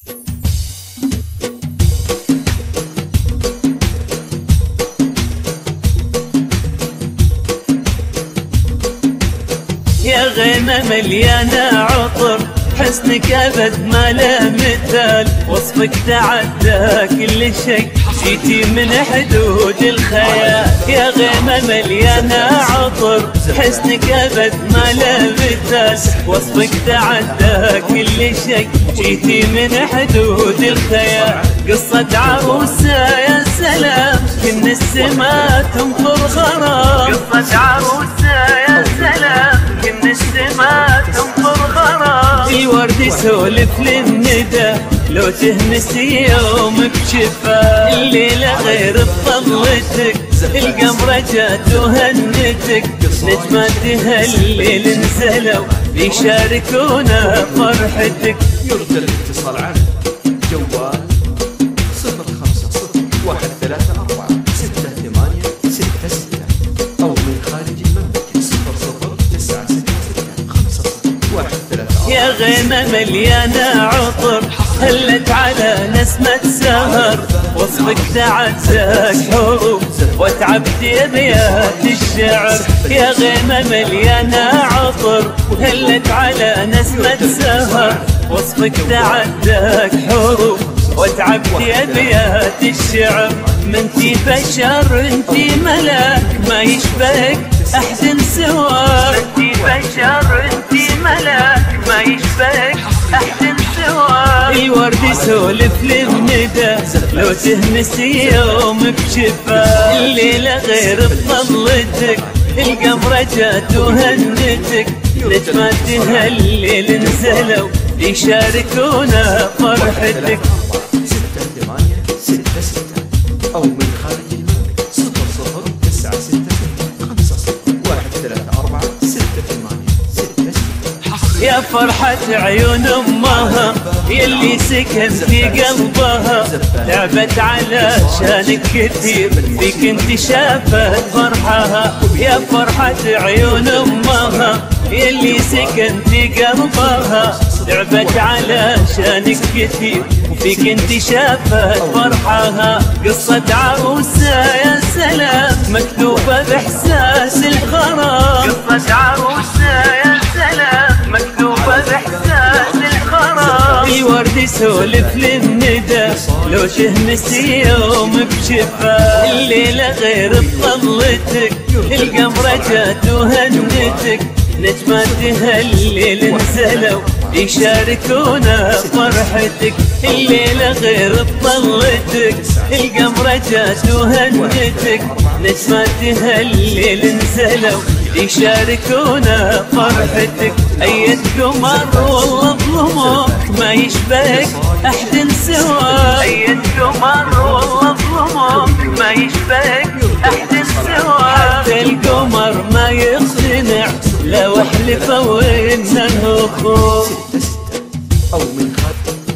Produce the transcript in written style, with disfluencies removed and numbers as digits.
يا غيمة مليانة عطر، حسنك أبد ما له مثال، وصفك تعدى كل شيء، جيتي من حدود الخيال. يا غيمة مليانة عطر، حسنك أبد ما له مثال، وصفك تعدى كل شيء، جيتي من حدود الخيال. قصة عروسة يا سلام، كن السما تنطر غرام، قصة عروسة يا سلام، كن السما تنطر غرام. الورد يسولف للندى لو تهمسي يوم بشفا، الليلة غير بطلتك، القمرة جات وهنتك، نجماتها الليل نزلوا يشاركونا فرحتك. يرد الاتصال عنه جوال 054-134-6866 أو من خارج المملكة 009665013. يا غيمة مليانة عطر، هلت على نسمة سهر، وصفك تعزاك حروف وتعبدي أبيات الشعر. يا غيمة مليانة عطر، هلت على نسمة سهر، وصفك تعداك حروف وتعبدي أبيات الشعر. منتي بشر انتي ملاك، ما يشبهك أحد سواك، منتي بشر انتي ملاك، ما يشبهك أحد سواك. الورد يسولف للندى لو تهمسي يوم بشفا، الليلة غير بطلتك، القمرة جات وهنتك، نجماتها الليل نزلوا يشاركونا فرحتك. 00866 أو من خارج المملكة 00966134666. يا فرحة عيون أمها يلي سكن في قلبها، تعبت علشانك كثير، فيك انت شافت فرحها. يا فرحة عيون أمها يلي سكن في قلبها، تعبت علشانك كثير، وفيك انت شافت فرحها. قصة عروسة يا سلام، مكتوبة بإحساس الغرام، قصة عروسة يا سلام، مكتوبة بإحساس الغرام. الورد يسولف للندى لو تهمسي يوم بشفا، الليلة غير بطلتك، القمرة جات وهنتك، نجماتها الليل نزلوا يشاركونا فرحتك. الليلة غير بطلتك، القمرة جات وهنتك، نجماتها الليل نزلوا يشاركونا فرحتك. أية قمر والله بظلمك، ما يشبهك أحد سواك، أية قمر والله بظلمك، ما يشبهك أحد سواك. حتى القمر ما يقتنع لو احلفوا انه اخوك. أو من خارج